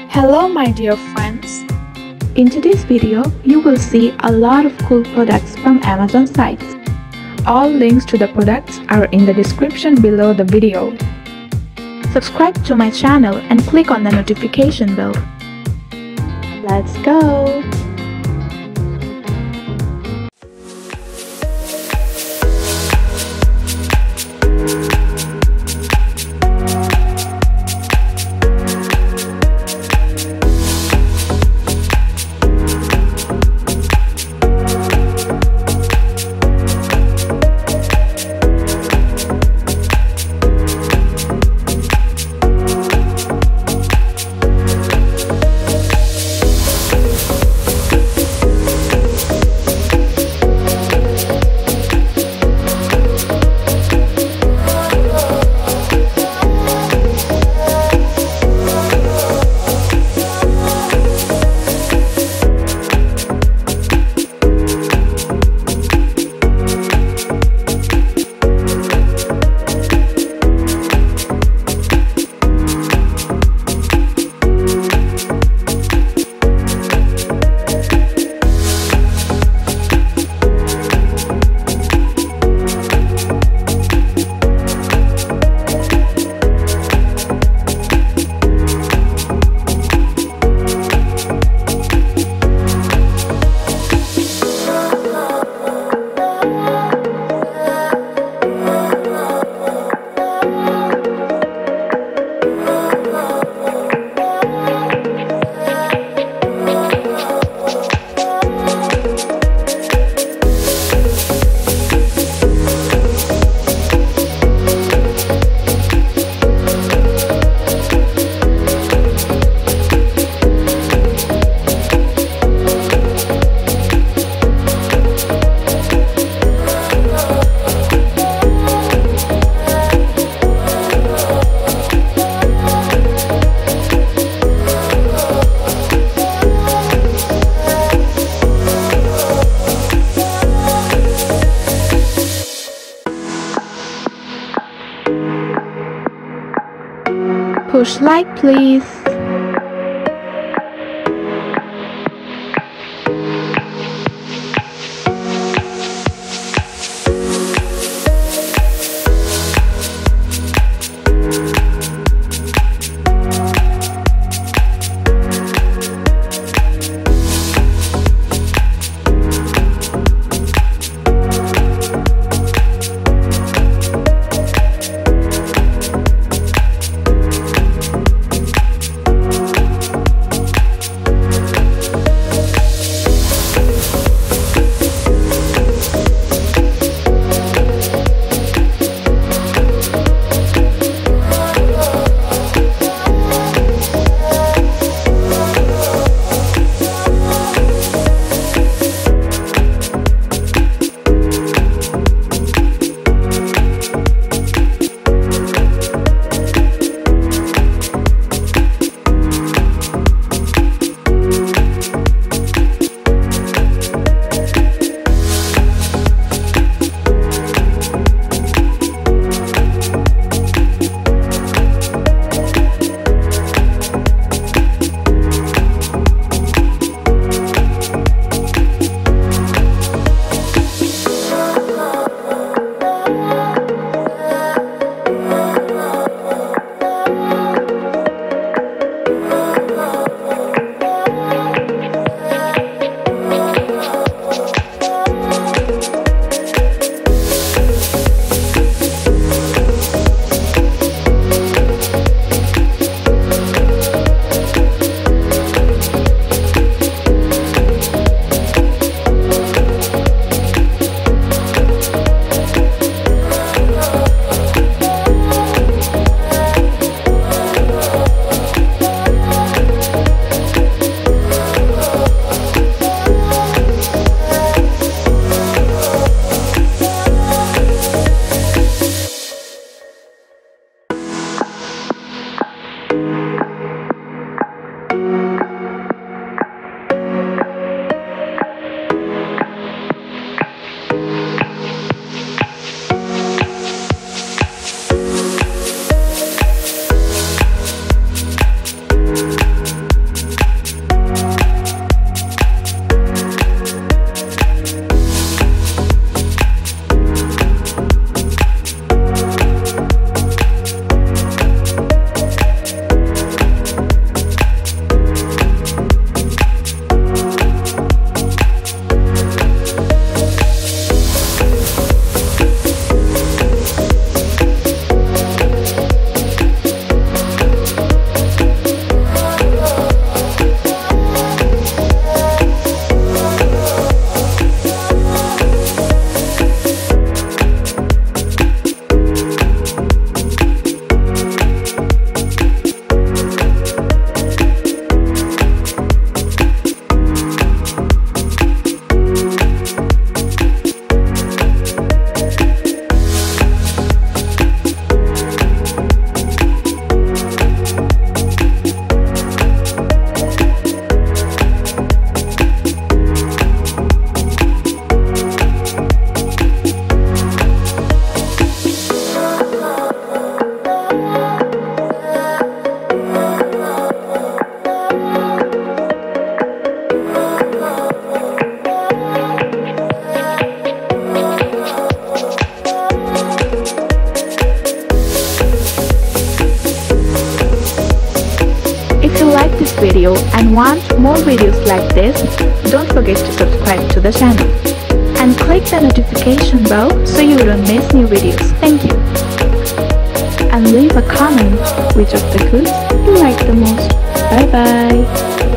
Hello my dear friends. In today's video, you will see a lot of cool products from Amazon sites. All links to the products are in the description below the video. Subscribe to my channel and click on the notification bell. Let's go! Push like please. video and want more videos like this, don't forget to subscribe to the channel and click the notification bell so you don't miss new videos. Thank you. And leave a comment which of the foods you like the most. Bye bye.